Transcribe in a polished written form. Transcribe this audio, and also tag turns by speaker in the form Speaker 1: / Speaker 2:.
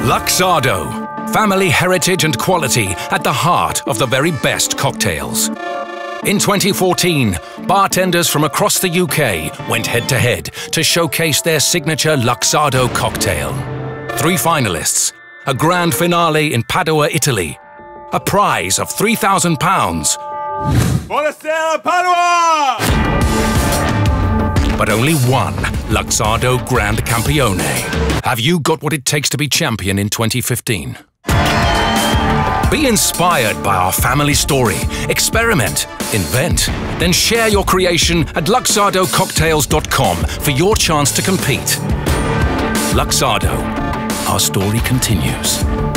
Speaker 1: Luxardo. Family heritage and quality at the heart of the very best cocktails. In 2014, bartenders from across the UK went head-to-head to showcase their signature Luxardo cocktail. 3 finalists, a grand finale in Padua, Italy, a prize of £3,000.
Speaker 2: Buonasera, Padua!
Speaker 1: But only one Luxardo Grand Campione. Have you got what it takes to be champion in 2015? Be inspired by our family story. Experiment, invent, then share your creation at luxardococktails.com for your chance to compete. Luxardo, our story continues.